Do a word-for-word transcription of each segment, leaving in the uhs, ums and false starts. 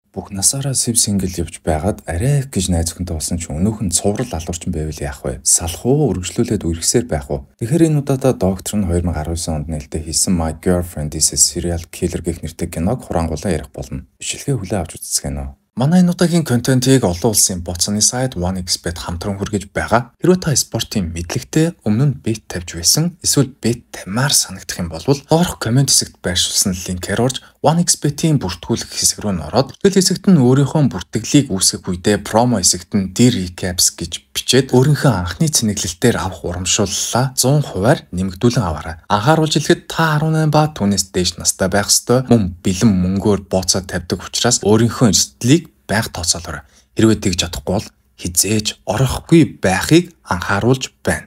Бүх насаараа сэв сингл явж байгаад арай их гэж найз охинтой болсон ч өнөөх нь цуврал алуурчин байвал яах вэ? Салах уу, үргэлжлүүлээд үргэсээр байх уу? Тэгэхээр энэ удаадаа доктор нь две тысячи десять онд нээлттэй хийсэн My Girlfriend is a Serial Killer гэх нэртэй киног хураангуулаа ярих болно. Бичлэгээ хүлээн авч үзцгээнэ үү? Манай энэ удаагийн контентийг олон улсын боцны сайт one x bet хамтран хүргэж байгаа. Хэрвээ та спортын мэдлэгтэй өмнө нь бет тавьж байсан, эсвэл бет тамаар санагдах юм бол доорх комент хэсэгт байршуулсан линкээр орж one x bet-ийн бүртгүүлэх хэсэг рүү н ороод тэгэл хэсэгт нь өөрийнхөө бүртгэлийг үүсгэх үедээ промо хэсэгт нь D recaps гэж бичээд өөрийнхөө анхны цэнэглэлтээр авах урамшууллаа one hundred percent нэмэгдүүлэн аваарай. Анхааруулж хэлэхэд та eighteen ба түүнээс дээш настай байх ёстой, мөн бэлэн мөнгөөр бооцоо тавьдаг учраас өөрийнхөө эрсдлийг байг тооцоолоорой. Хэрвээ тэгж чадахгүй бол хизээж орохгүй байхыг анхааруулж байна.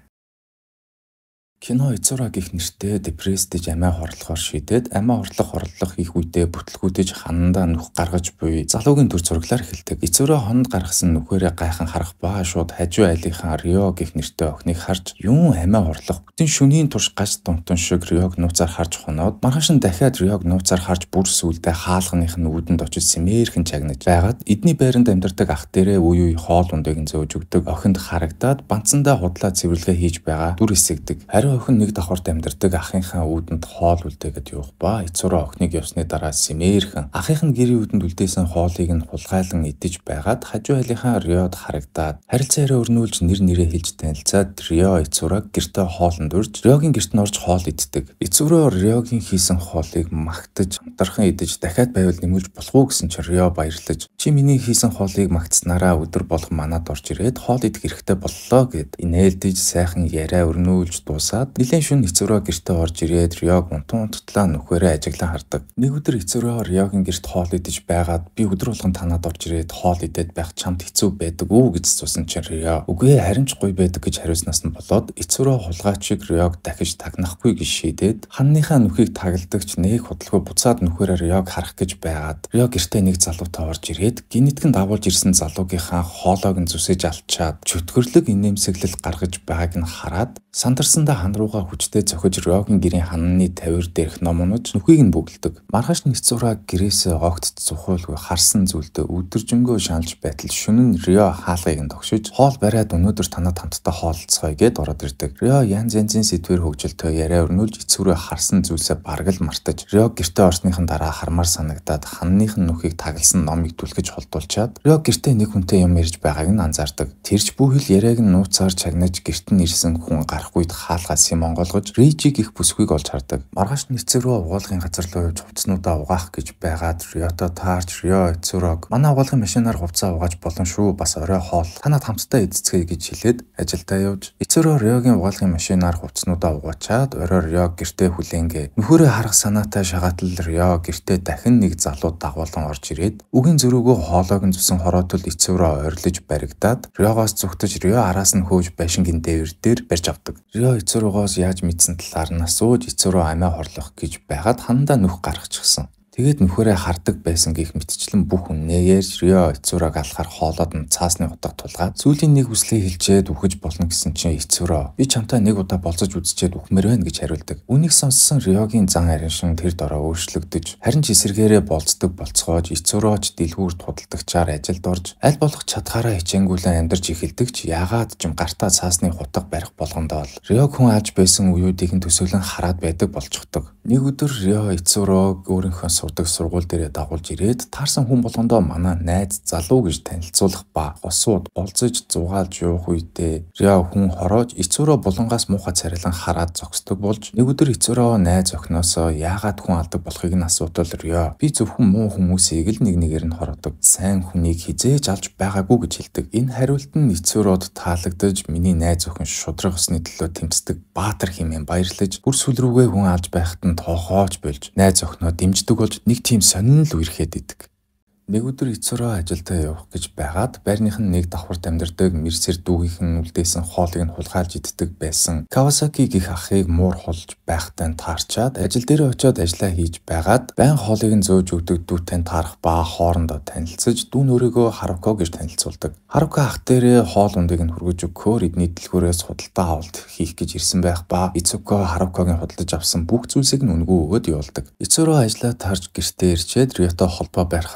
Кино Эцура гэх нэртэй депрессдэж амиа хорлохоор шийдээд амиа хорлох хорлох их үедээ бүтлгүүдэж ханандаа нүх гаргаж буй залуугийн төр зураглаар эхэлдэг. Эцура хонд гаргасан нүхээрээ гайхан харах ба шууд хажуу айлынхаа Рио гэх нэртэй охиныг харж юун амиа хорлох бүтэн шөнийн турш гац дунтун шиг Риог нууцаар харж хоноод маргааш нь дахиад Риог нууцаар харж бүр сүулдэ хаалганых нь үүдэнд очиж сэмээрхэн чагнаж байгаад эдний байранд амьдардаг ах дээрээ үе үе хоол ундыг зөөж өгдөг охинд харагдаад банцандаа худлаа цэвэрлэгээ хийж байгаа дүр эсэгдэг. Охин нэг давхарт амьдардаг ахынхаа үүдэнд хоол үлдээгээд явах ба Эцура охиныг явсны дараа сэмээрхэн ахынх нь гэрийн үүдэнд үлдээсэн хоолыг нь хулгайлан идэж байгаад хажуу айлынхаа Риод харагдаад харилцаа яриа өрнүүлж нэр нэрээ хэлж танилцаад Рио Эцураг гэртээ хоолнд урж Риогийн гэрт нь орж хоол иддэг. Эцура Риогийн хийсэн хоолыг магтаж хамтархан идэж дахиад байвал нэмүүлж болох уу гэсэн чинь Рио баярлаж чи миний хийсэн хоолыг магтснараа өдөр болгон манад орж ирээд хоол идэх хэрэгтэй боллоо гэд инээлдэж сайхан яриа өрнүүлж дуусаад Нилийн шөнө Эцура гэртээ орж ирээд Риог унтун унттлаа нүхээрээ ажиглан хардаг. Нэг өдөр Эцура Риогийн гэрт хоол идэж байгаад би өдөр болгон танаад орж ирээд хоол идээд байх чамд хэцүү байдаг уу гэж зуусан чинь Рио үгүй харин ч гоё байдаг гэж хариулснаас нь болоод Эцура хулгайчиг Риог дахиж тагнахгүй гэж шийдээд ханныхаа нүхийг тагладагч нэг худалгүй буцаад нүхээрээ Риог харах гэж байгаад Рио гэртээ нэг залуутай орж ирээд гинэтгэн дагуулж ирсэн залуугийнхаа хоолойг нь зүсэж алчаад чөтгөрлөг инээмсэглэл гаргаж байгааг нь хараад сандарсандаа хан руугаа хүчтэй цохиж Риогийн гэрийн хананы тавир дээрх ном унаж нүхийг нь бүгэлдэг. Маргааш нь Эцура гэрээсээ огт цухуулгүй харсан зүйлдээ өдөржингөө шаналж байтал шөнө нь Рио хаалгыг нь тогшиж хоол бариад өнөөдөр танад хамтдаа хоолцгоё гэд ороод ирдэг. Рио янз янзын сэдвэр хөгжилтэй яриа өрнүүлж Эцура харсан зүйлсээ бараг л мартаж Рио гэртээ орсныхан дараа хармаар санагдаад ханных нь нүхийг тагласан номыг түлхэж холдуулчаад Рио гэртээ нэг хүнтэй юм ярьж байгааг нь анзаардаг. Тэрч бүхэл яриаг нь нууцаар чагнаж гэрт нь ирсэн хүн гарах үед хаалгаас юм онгоолгож Рижиг их бүсгүйг олж хардаг. Маргааш нь Эцура угаалгын газар руу явж хувцснуудаа угаах гэж байгаад Риото таарч Рио Эцураг манай угаалгын машинаар хувцаа угааж болно шүү бас орой хоол танад хамтдаа эзэцгээе гэж хэлээд ажилдаа явж Эцура Риогийн угаалгын машинаар хувцснуудаа угаачаад орой Рио гэртээ хүлээнгээ нүхөрөө харах санаатай шагаатал Рио гэртээ дахин нэг залуу дагуулan орж ирээд үгийн зөрүүгөө хоолойг нь зүсэн хороотол Эцура ойрлож баригдаад Риогоос зүгтэж Рио араас нь хөөж байшингийн дээвэр дээр барьж авдаг. Рио Эцурагоос яаж мэдсэн талаар нь асууж Эцура амиа хорлох гэж байгаад хандаа нүх гаргачихсан. Тэгээд нүхээрээ хардаг байсан гих мэтчлэн бүх үннээ ярьж Рио Эцураг алахаар хоолоод нь цаасны утга тулгаад сүүлийн нэг хүслээ хэлжээд үхэж болно гэсэн чинь Эцура би чамтай нэг удаа болцож үзчихэд үхмээр байна гэж хариулдаг. Үнийг сонссон Риогийн зан ариншин тэр дороо өөрчлөгдөж харин ч эсэргээрээ болцдог болцгоож Эцурач дэлгүүрт худалдагчаар ажилд орж аль болох чадхаараа хичээнгүйлэн амьдарч эхэлдэг ч яагаад ч юм гартаа цаасны хутга барих болгондоо л Риог хүн аж байсан үеүүдийг нь төсөөлөн хараад байдаг болчихдог. Нэг өдөр Рио Эцураг өөрийнхөө сурдаг сургууль дээрээ дагуулж ирээд таарсан хүн болгондоо манай найз залуу гэж танилцуулах ба хосууд болцож зугаалж явах үедээ Рио хүн хороож Эцура булангаас муухай царилан хараад зогсдог болж нэг өдөр Эцура найз охиноосоо яагаад хүн алдаг болохыг нь асуудал Рио би зөвхөн муу хүмүүсийг л нэг нэгээр нь хороодог сайн хүнийг хизээж алж байгаагүй гэж хэлдэг. Энэ хариулт нь Эцурод таалагдаж миний найз охин шудраг усны төлөө тэмцдэг баатар хэмээн баярлаж бүр сүл рүүгээ хүн алж байхад нь тоохооч болж найз охиноо дэмждэг болж нэг тийм сонин л үерхэд идэг. Нэг өдөр Эцура ажилдаа явах гэж байгаад байрных нь нэг давхарт амьдардаг Мерсер дүүгийнхэн үлдээсэн хоолыг нь хулгайлж иддэг байсан Кавасаки гих ахыг муур холж байхтай таарчаад ажил дээр очиод ажиллаа хийж байгаад байн хоолыг нь зөөж өгдөг дүүтэй таарах ба хоорондоо танилцаж дүүн өөрийгөө Харуко гэж танилцуулдаг. Харуко ах дээрээ хоол ундыг нь хүргэж өгөхөөр эдний дэлгүүрээс худалдаа авалт хийх гэж ирсэн байх ба Эцуко Харукогийн худалдаж авсан бүх зүйлсийг нь өнгөө өгөөд явуулдаг. Эцура ажиллаа таарж гэртээ ирчээд Риото холбоо барихаар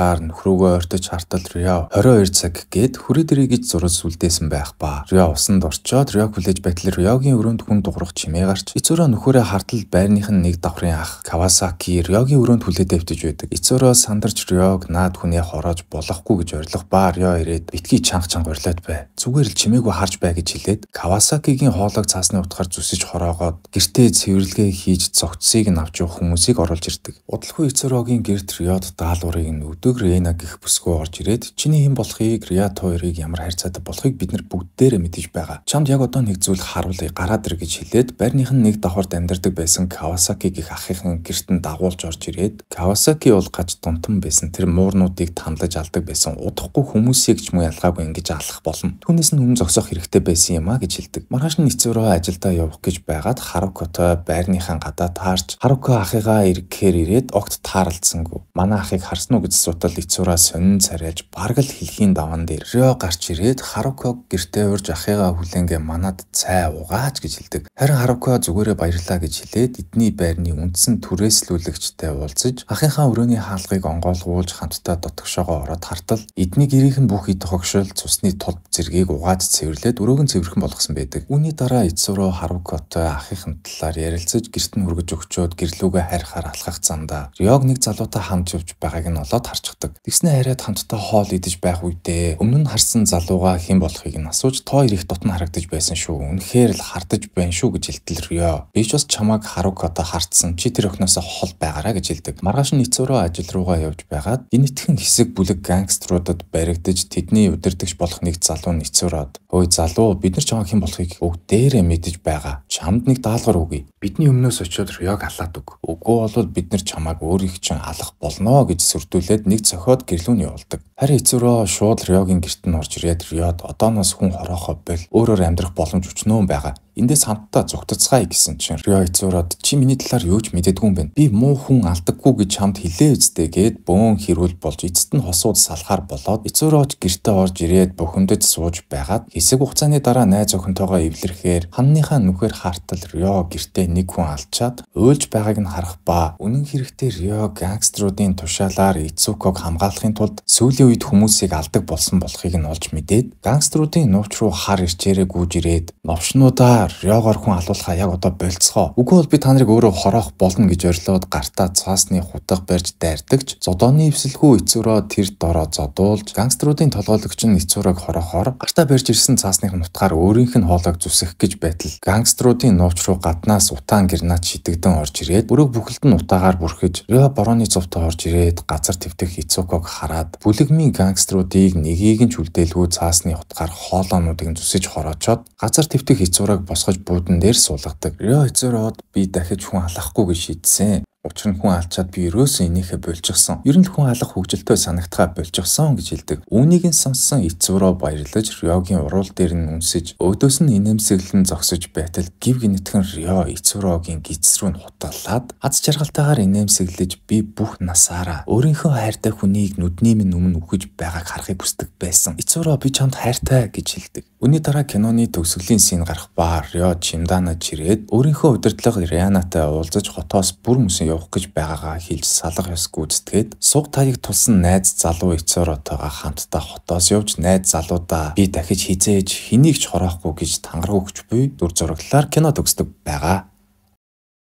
рүүгээ ойртож хартал Рё хорин хоёр цаг гээд хүрээ дэрий гэж зураг сүлдээсэн байх ба. Рё усанд орчоод Рёг хүлээж байтал Рёгийн өрөөнд хүн дуурах чимээ гарч Ицуро нөхөрөө хартал байрных нь нэг давхрын ах Кавасаки Рёгийн өрөөнд хүлээд авчиж байдаг. Ицуро сандарч Рёг наад хүнээ хороож болохгүй гэж орилох ба Рё ирээд битгий чанга чанга орлоод бай. Зүгээр л чимээгүй харж бай гэж хэлээд Кавасакигийн хоолойг цаасны утгаар зүсэж хороогоод гэртээ цэвэрлэгээ хийж цогцсыг нь авч явах хүмүүсийг оруулж ирдэг. Удалгүй Ицурогийн гэрт Рёд даалгаврыг нь өдөг Рейна гэх бүсгүй орж ирээд чиний хэн болохыг Рёд хоёрыг ямар хайрцаатай болохыг бид нар бүгдээрээ мэдэж байгаа. Чамд яг одоо нэг зүйл харуулъя гараад ир гэж хэлээд байрных нь нэг давхарт амьдардаг байсан Кавасаки гэх ахыхын гэрт нь дагуулж орж ирээд Кавасаки бол гаж дунтан байсан тэр муурнуудыг тамлаж алдаг байсан удахгүй хүмүүсийг ч муу ялгаагүй ингэж алах болно. Түүнээс нь хүм зогсоох хэрэгтэй байсан юм а гэж хэлдэг. Маргааш нь Ицуро ажилдаа явах гэж байгаад Харукотой байрныхаа гадаа таарч Харуко ахыгаа ирэхээр ирээд огт таарлцсангүй. Манай ахыг харсан уу гэж асуутал Ицуро сонин царайлж бараг л хэлхийн даван дээр Рё гарч ирээд Харуког гэртээ урьж ахыгаа хүлэнгээ манад цай угаач гэж хэлдэг. Харин Харуко зүгээрээ баярлаа гэж хэлээд эдний байрны үндсэн түрээслүүлэгчтэй уулзаж ахынхаа өрөөний хаалгыг онгойлгуулж хамтдаа дотгошоогоо ороод хартал эдний гэрийнхэн бүх ид хогшил цусны тулд зэргийг угааж цэвэрлээд өрөөг нь цэвэрхэн болгосон байдаг. Үүний дараа Ицуро Харукотой ахыхын талаар ярилцаж гэрт нь хүргэж өгчөөд гэрлүүгээ хайрхаар алхах зандаа Рёг нэг залуутай хамт явж байгааг нь олоод харчихдаг. Тэгснээ хараад хамтдаа хоол идэж байх үедээ өмнө нь харсан залууга хэн болохыг нь асууж тоо хоёр их дотн харагдаж байсан шүү. Үнэхээр л хардаж байна шүү гэж хэлтэл Рё. Би ч бас чамайг Харукотой хартсан. Чи тэр охиноос хол байгаараа гэж хэлдэг. Маргааш нь Ицуро ажил руугаа явж байгаад энэтхэн хэсэг бүлэг гангструудад баригдаж тэдний удирдагч болох нэг залуу нь Ицурод "Ой залуу, бид нар чамайг хэн болохыг өг дээрээ мэдэж байгаа. Чамд нэг даалгавар өгье. Бидний өмнөөс очиод Рёг халаад өг. Үгүй бол бид нар чамайг өөрийг чинь алах болно" гэж сүрдүүлээд нэг цохиод гэрлүүн явуулдаг. Харин Ицуро шууд Рёгийн гэрт нь орж ирээд Рёд одооноос хүн хороохоо бэл өөрөөр амьдрах боломж өчнөө байгаа. Эндээс хамтдаа зүгтцгаая гэсэн чинь Рё Ицурод чи миний талаар юу ч мэдээдгүй юм байна. Би муу хүн алдаггүй гэж чамд хэлээ үстэй гээд бөөн хэрүүл болж эцэст нь хосууд салахаар болоод Ицурод гэртээ орж ирээд бухимдад сууж байгаад хэсэг хугацааны дараа найз охинтойгоо эвлэрхээр ханныхаа нүхээр хартал Рё гэртээ нэг хүн алчаад уйлж байгааг нь харах ба үнэн хэрэгтээ Рё гангструудын тушаалаар Ицуког хамгаалахын тулд сүүлийн үед хүмүүсийг алдаг болсон болохыг нь олж мэдээд гангструудын нууц руу хар ирчээрээ гүйж ирээд новшнуудаа Рёгоор хүн алуулахаа яг одоо болцгоо. Үгүй бол би та нарыг өөрөө хороох болно гэж орилоод гартаа цаасны хутга барьж дайрдагч зодооны ивсэлгүй Ицуро тэр дороо зодуулж гангструудын толгойлогч нь Ицурог хорохоор гартаа барьж ирсэн цаасных нутгаар өөрийнх нь хоолойг зүсэх гэж байтал гангструудын нууц руу гаднаас утаан гэрнат шидэгдэн орж ирээд бүрэг бүхэлд нь утаагаар бүрхэж Рё борооны цувтаа орж ирээд газар твтэх Ицуког хараад бүлэгмийн гангструудыг нэгийг нь ч үлдээлгүй цаасны хутгаар хоолоонуудыг зүсэж хороочоод газар твтэх Ицурог босгож буудан дээр суулгадаг. Рё Ицурод би дахиж хүн алахгүй гэж шийдсэн. Учир нь хүн алчаад би ерөөсөө энийхээ болчихсон. Ер нь л хүн алах хөвгөлтэй санагтахаа болчихсон гэж хэлдэг. Үүнийг нь сонссон Ицуро баярлаж Рёгийн уруул дээр нь үнсэж өөдөөс нь инээмсэглэн зогсож байтал гів гинэтхэн Рё Ицурогийн гидс рүү хутгалаад аз жаргалтайгаар инээмсэглэж би бүх насаараа өөрийнхөө хайртай хүнийг нүдний минь өмнө үхэж байгааг харахыг хүсдэг байсан. Ицуро би чамд хайртай гэж хэлдэг. Үүний дараа киноны төгсгөлийн шин гарах ба Рё Чимдана чирээд өөрийнхөө удирдлага Рианатай уулзаж хотоос бүр мөсөн явах гэж байгаагаа хэлж салах ёс гүйцэтгээд суг таяг тулсан найз залуу Ицуротойгоо хамтдаа хотоос явж найз залуудаа би дахиж хизээж хэнийг ч хороохгүй гэж тангараг өгч буй дүр зураглалаар кино төгсдөг байгаа.